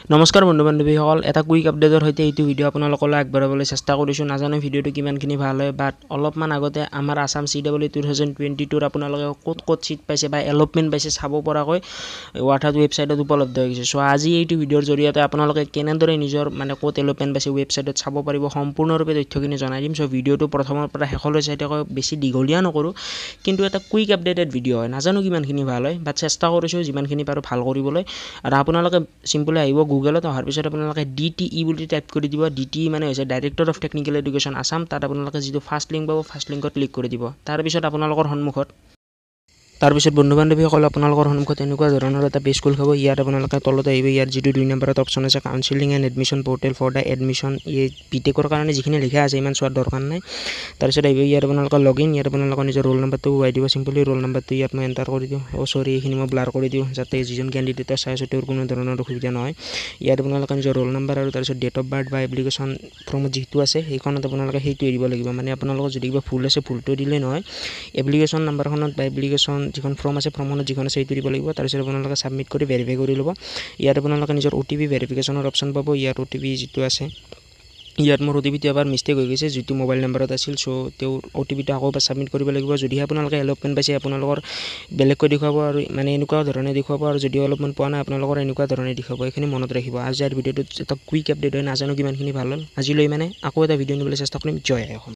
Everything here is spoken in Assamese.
নমস্কাৰ বন্ধু বান্ধৱীসকল এটা কুইক আপডেটৰ সৈতে এইটো ভিডিঅ' আপোনালোকলৈ আগবঢ়াবলৈ চেষ্টা কৰিছোঁ নাজানো ভিডিঅ'টো কিমানখিনি ভাল হয় বাট অলপমান আগতে আমাৰ আসাম CEE 2022 আপোনালোকে ক'ত সিট পাইছে বা এলটমেণ্ট পাইছে চাব পৰাকৈ ৱাটাৰ ৱেবছাইটত উপলব্ধ হৈ গৈছে সো আজি এইটো ভিডিঅ'ৰ জৰিয়তে আপোনালোকে কেনেদৰে নিজৰ মানে ক'ত এলটমেণ্ট পাইছে ৱেবছাইটত চাব পাৰিব সম্পূৰ্ণৰূপে তথ্যখিনি জনাই দিম সো ভিডিঅ'টো প্ৰথমৰ পৰা শেষলৈ চাই থাকক বেছি দীঘলীয়া নকৰোঁ কিন্তু এটা কুইক আপডেটেড ভিডিঅ' হয় নাজানো কিমানখিনি ভাল হয় বাট চেষ্টা কৰিছোঁ যিমানখিনি পাৰোঁ ভাল কৰিবলৈ আৰু আপোনালোকে সিম্পলি আহিব গুগলত অহাৰ পিছত আপোনালোকে DTE বুলি টাইপ কৰি দিব DTE মানে হৈছে director of technical education Assam তাত আপোনালোকে যিটো ফাৰ্ষ্ট লিংক পাব ফাৰ্ষ্ট লিংকত ক্লিক কৰি দিব তাৰ পিছত আপোনালোকৰ সন্মুখত তাৰপিছত বন্ধু বান্ধৱীসকল আপোনালোকৰ সন্মুখত এনেকুৱা ধৰণৰ এটা পেজ খোল খাব ইয়াত আপোনালোকে তলত আহিব ইয়াত যিটো 2 নম্বৰত অপচন আছে counselling and admission portal for the admission এই বিটেকৰ কাৰণে যিখিনি লিখা আছে ইমান চোৱাৰ দৰকাৰ নাই তাৰপিছত আহিব ইয়াত আপোনালোকৰ লগইন ইয়াত আপোনালোকৰ নিজৰ ৰোল নম্বৰটো ওৱাই দিব সিম্পলি ৰোল নম্বৰটো ইয়াত মই এণ্টাৰ কৰি দিওঁ সৰি এইখিনি মই ব্লাৰ কৰি দিওঁ যাতে যিজন কেণ্ডিডেটৰ চাই আছে তেওঁৰ কোনো ধৰণৰ অসুবিধা নহয় ইয়াত আপোনালোকে নিজৰ ৰোল নম্বৰ আৰু তাৰপিছত ডেট অফ বাৰ্থ বা এপ্লিকেশ্যন ফৰ্মত যিটো আছে সেইখনত আপোনালোকে সেইটো দিব লাগিব মানে আপোনালোকৰ যদি কিবা ভুল আছে ভুলটো দিলে নহয় এপ্লিকেশ্যন নম্বৰখনত বা এপ্লিকেশ্যন যিখন ফৰ্ম আছে ফৰ্মখনত যিখন আছে সেইটো দিব লাগিব তাৰপিছত আপোনালোকে সাবমিট কৰি ভেৰিফাই কৰি ল'ব ইয়াত আপোনালোকে নিজৰ OTP ভেৰিফিকেশ্যনৰ অপশ্যন পাব ইয়াত OTP যিটো আছে ইয়াত মোৰ OTPটো এবাৰ মিষ্টেক হৈ গৈছে যিটো মোবাইল নম্বৰত আছিল সো তেওঁৰ OTPটো আকৌ সাবমিট কৰিব লাগিব যদিহে আপোনালোকে এলটমেণ্ট পাইছে আপোনালোকৰ বেলেগকৈ দেখুৱাব আৰু মানে এনেকুৱা ধৰণে দেখুৱাব আৰু যদি অলপমান পোৱা নাই আপোনালোকৰ এনেকুৱা ধৰণে দেখুৱাব এইখিনি মনত ৰাখিব আজিৰ ভিডিঅ'টোত এটা কুইক আপডেট হয় নাজানো কিমানখিনি ভাল হ'ল আজিলৈ মানে আকৌ এটা ভিডিঅ' নিবলৈ চেষ্টা কৰিম জয় অসম।